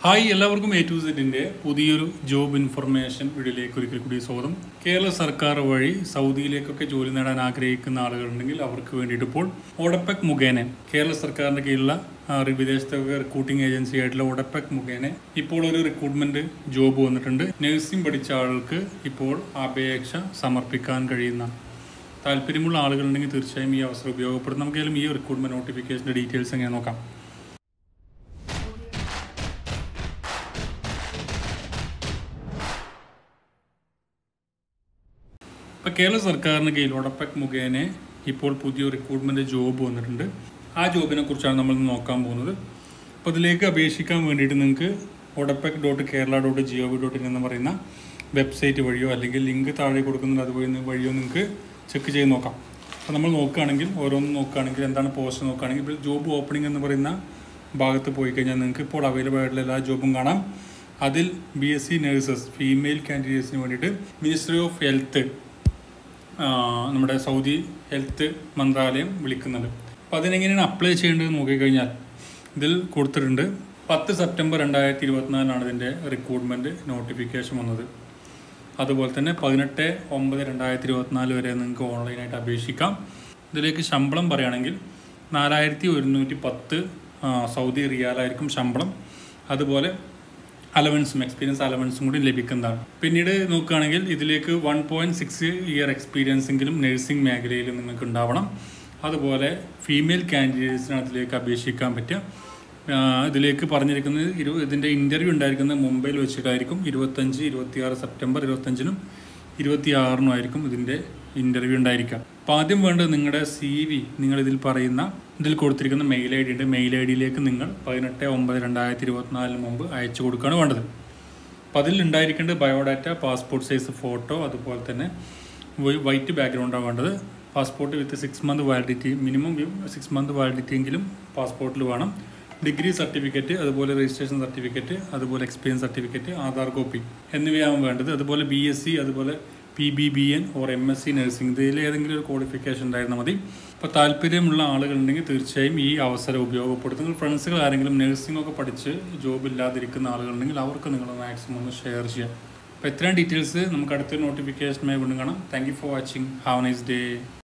Hi എല്ലാവർക്കും A to സെറ്റിൻ്റെ പുതിയൊരു ജോബ് ഇൻഫർമേഷൻ വീഡിയോയിലേക്ക് ഒരിക്കൽ കൂടി സ്വാഗതം. കേരള സർക്കാർ വഴി സൗദിയിലേക്കൊക്കെ ജോലി നേടാൻ ആഗ്രഹിക്കുന്ന ആളുകളുണ്ടെങ്കിൽ അവർക്ക് വേണ്ടിയിട്ട് ഇപ്പോൾ ഒഡെപെക് മുഖേന കേരള സർക്കാരിൻ്റെ കീഴിലുള്ള വിദേശത്തെ റിക്രൂട്ടിംഗ് ഏജൻസി ആയിട്ടുള്ള ഒഡെപെക് മുഖേന ഇപ്പോൾ ഒരു റിക്രൂട്ട്മെന്റ് ജോബ് വന്നിട്ടുണ്ട്. നഴ്സിംഗ് പഠിച്ച ആൾക്ക് ഇപ്പോൾ അപേക്ഷ സമർപ്പിക്കാൻ കഴിയുന്ന താല്പര്യമുള്ള ആളുകളുണ്ടെങ്കിൽ തീർച്ചയായും ഈ അവസരം ഉപയോഗപ്പെടും. നമുക്കേലും ഈ റിക്രൂട്ട്മെന്റ് നോട്ടിഫിക്കേഷൻ്റെ ഡീറ്റെയിൽസ് എങ്ങനെ നോക്കാം. ഇപ്പോൾ കേരള സർക്കാരിന് കീഴിൽ ഒഡെപെക് മുഖേന ഇപ്പോൾ പുതിയ റിക്രൂട്ട്മെന്റ് ജോബ് വന്നിട്ടുണ്ട്. ആ ജോബിനെ കുറിച്ചാണ് നമ്മൾ നോക്കാൻ പോകുന്നത്. അപ്പോൾ അതിലേക്ക് അപേക്ഷിക്കാൻ വേണ്ടിയിട്ട് നിങ്ങൾക്ക് odepec.kerala.gov.in എന്ന് പറയുന്ന വെബ്സൈറ്റ് വഴിയോ അല്ലെങ്കിൽ ലിങ്ക് താഴെ കൊടുക്കുന്നത് വഴിയോ നിങ്ങൾക്ക് ചെക്ക് ചെയ്ത് നോക്കാം. അപ്പോൾ നമ്മൾ നോക്കുകയാണെങ്കിൽ ഓരോന്നും നോക്കുകയാണെങ്കിൽ എന്താണ് പോസ്റ്റ് നോക്കുകയാണെങ്കിൽ ഇപ്പോൾ ജോബ് ഓപ്പണിംഗ് എന്ന് പറയുന്ന ഭാഗത്ത് പോയി കഴിഞ്ഞാൽ നിങ്ങൾക്ക് ഇപ്പോൾ അവൈലബിൾ ആയിട്ടുള്ള എല്ലാ ജോബും കാണാം. അതിൽ BSc നഴ്സസ് ഫീമെയിൽ കാൻഡിഡേറ്റ്സിന് വേണ്ടിയിട്ട് മിനിസ്ട്രി ഓഫ് ഹെൽത്ത് നമ്മുടെ സൗദി ഹെൽത്ത് മന്ത്രാലയം വിളിക്കുന്നുണ്ട്. അപ്പോൾ അതിനെങ്ങനെയാണ് അപ്ലൈ ചെയ്യേണ്ടതെന്ന് നോക്കിക്കഴിഞ്ഞാൽ ഇതിൽ കൊടുത്തിട്ടുണ്ട് 10 സെപ്റ്റംബർ 2024 ഇതിൻ്റെ റിക്രൂട്ട്മെൻറ്റ് നോട്ടിഫിക്കേഷൻ വന്നത്. അതുപോലെ തന്നെ 18/9/2024 വരെ നിങ്ങൾക്ക് ഓൺലൈനായിട്ട് അപേക്ഷിക്കാം. ഇതിലേക്ക് ശമ്പളം പറയുകയാണെങ്കിൽ 4110 സൗദി റിയാലായിരിക്കും ശമ്പളം. അതുപോലെ അലവൻസും എക്സ്പീരിയൻസ് അലവൻസും കൂടി ലഭിക്കുന്നതാണ്. പിന്നീട് നോക്കുകയാണെങ്കിൽ ഇതിലേക്ക് 1.6 ഇയർ എക്സ്പീരിയൻസ് എങ്കിലും നഴ്സിംഗ് മേഖലയിൽ നിങ്ങൾക്ക് ഉണ്ടാവണം. അതുപോലെ ഫീമെയിൽ കാൻഡിഡേറ്റ്സിനാണ് അതിലേക്ക് അപേക്ഷിക്കാൻ പറ്റുക. ഇതിലേക്ക് പറഞ്ഞിരിക്കുന്നത് ഇതിൻ്റെ ഇൻ്റർവ്യൂ ഉണ്ടായിരിക്കുന്നത് മുംബൈയിൽ വെച്ചിട്ടായിരിക്കും. 25-26 സെപ്റ്റംബർ 25-നും 26-നും ആയിരിക്കും ഇതിൻ്റെ ഇൻ്റർവ്യൂ ഉണ്ടായിരിക്കുക. അപ്പോൾ ആദ്യം വേണ്ടത് നിങ്ങളുടെ CV നിങ്ങളിതിൽ പറയുന്ന ഇതിൽ കൊടുത്തിരിക്കുന്ന മെയിൽ ID ഉണ്ട്. മെയിൽ IDയിലേക്ക് നിങ്ങൾ 18/9/2024 മുമ്പ് അയച്ചു കൊടുക്കുകയാണ് വേണ്ടത്. അപ്പോൾ അതിൽ ഉണ്ടായിരിക്കേണ്ടത് ബയോഡാറ്റ, പാസ്പോർട്ട് സൈസ് ഫോട്ടോ, അതുപോലെ തന്നെ വൈറ്റ് ബാക്ക്ഗ്രൗണ്ടാണ് വേണ്ടത്. Passport with 6 month validity, minimum 6 month validity എങ്കിലും പാസ്പോർട്ടിൽ വേണം. ഡിഗ്രി സർട്ടിഫിക്കറ്റ്, അതുപോലെ രജിസ്ട്രേഷൻ സർട്ടിഫിക്കറ്റ്, അതുപോലെ എക്സ്പീരിയൻസ് സർട്ടിഫിക്കറ്റ്, ആധാർ കോപ്പി എന്നിവയാണ് വേണ്ടത്. അതുപോലെ BSc, അതുപോലെ PBBN ഓർ MSc നഴ്സിംഗ് ഇതിൽ ഏതെങ്കിലും ഒരു ക്വാളിഫിക്കേഷൻ ഉണ്ടായിരുന്നാൽ മതി. അപ്പോൾ താല്പര്യമുള്ള ആളുകളുണ്ടെങ്കിൽ തീർച്ചയായും ഈ അവസരം ഉപയോഗപ്പെടുത്തും. ഫ്രണ്ട്സുകൾ ആരെങ്കിലും നഴ്സിംഗ് ഒക്കെ പഠിച്ച് ജോബ് ഇല്ലാതിരിക്കുന്ന ആളുകളുണ്ടെങ്കിൽ അവർക്ക് നിങ്ങൾ മാക്സിമം ഒന്ന് ഷെയർ ചെയ്യാം. അപ്പോൾ ഇത്രയും ഡീറ്റെയിൽസ് നമുക്ക് അടുത്തൊരു നോട്ടിഫിക്കേഷനുമായി വീണ്ടും കാണാം. Thank you for watching. Have a nice day.